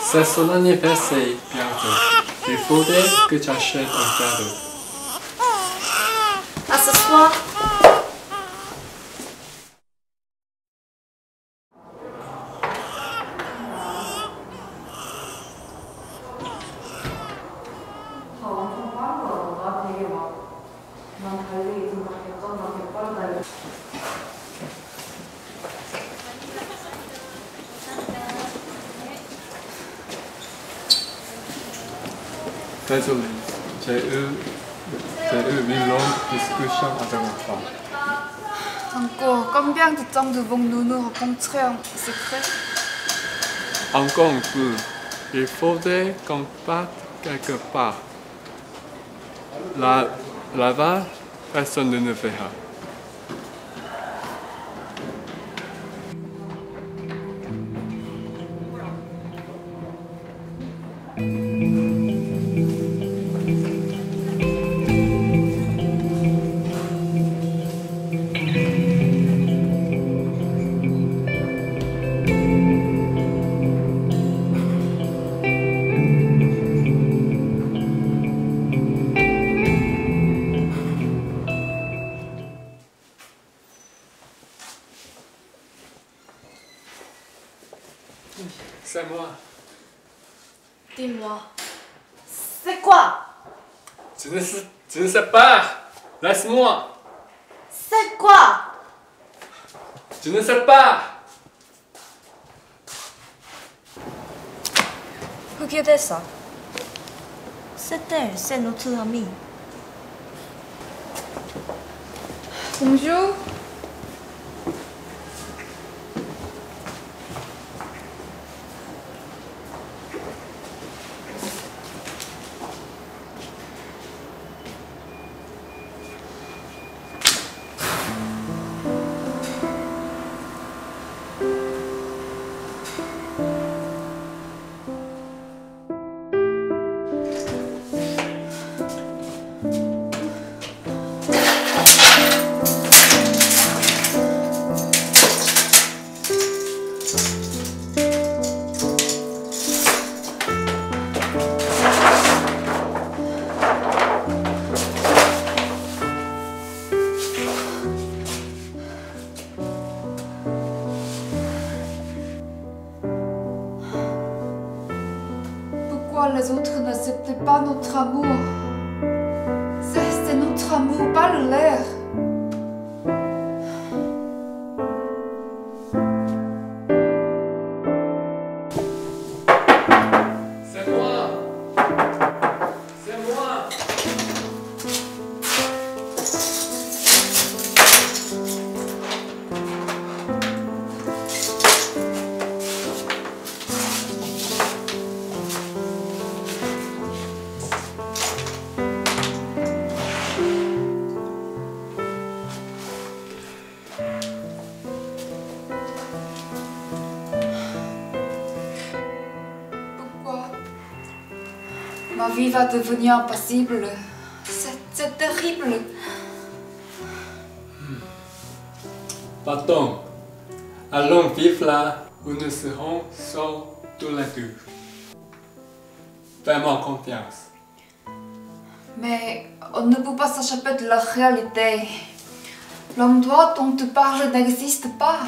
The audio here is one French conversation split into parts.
C'est son anniversaire bientôt. Il faudrait que tu achètes un cadeau. À ce soir. Désolé, j'ai eu une longue discussion avec ma femme. Encore, combien de temps devons-nous nous rencontrer en secret? Encore un peu. Il faudrait qu'on parte quelque part. Là-bas, personne ne nous verra. C'est moi. Dis-moi, c'est quoi? Je ne sais pas. Laisse-moi. C'est quoi? Je ne sais pas. Regardez ça. C'est elle, c'est notre amie. Bonjour. Pourquoi les autres n'acceptent pas notre amour? C'est notre amour, pas le leur. C'est moi. C'est moi. Pourquoi? Ma vie va devenir impassible. C'est terrible. Partons. Allons vivre là où nous serons seuls tous les deux. Fais-moi confiance. Mais on ne peut pas s'échapper de la réalité. L'endroit dont tu parles n'existe pas.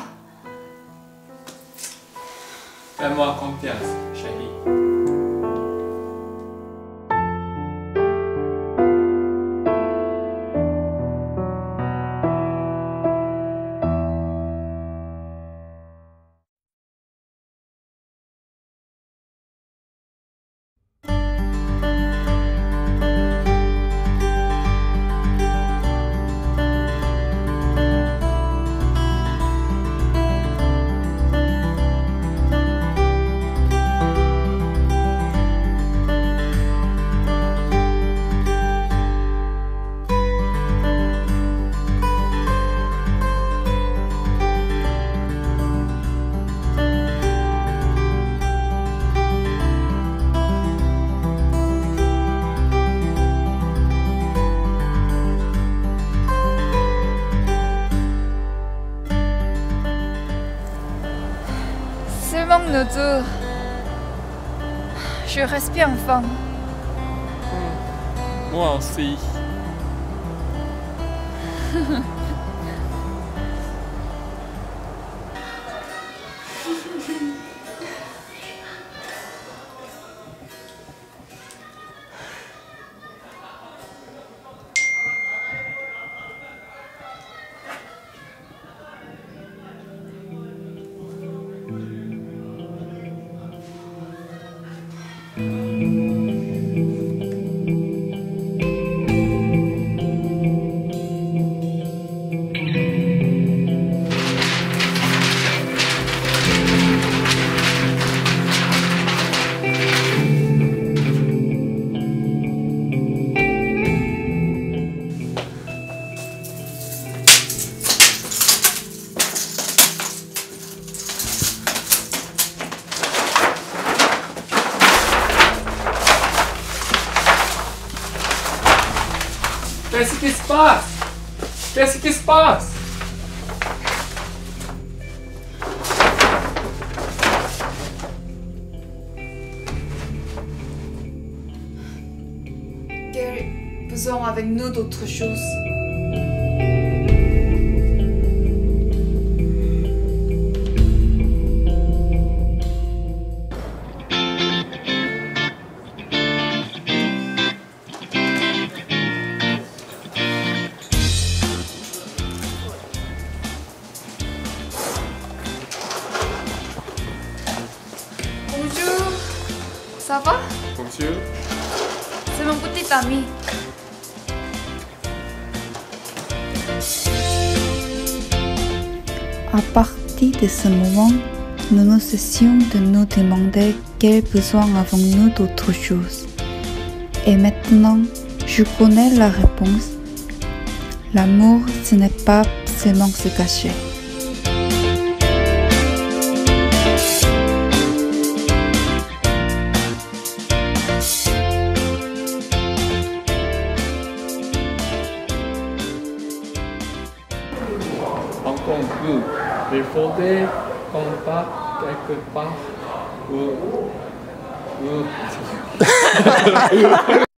Fais-moi confiance, chérie. Seulement nous deux. Je respire enfin. Moi aussi. Qu'est-ce qui se passe? Qu'est-ce qui se passe? Quel besoin avec nous d'autre chose? Bonjour, ça va? Bonjour. C'est mon petit ami. À partir de ce moment, nous nous cessions de nous demander quel besoin avons-nous d'autre chose. Et maintenant, je connais la réponse. L'amour, ce n'est pas seulement se cacher. Encore plus. Il faudrait qu'on parte quelque part où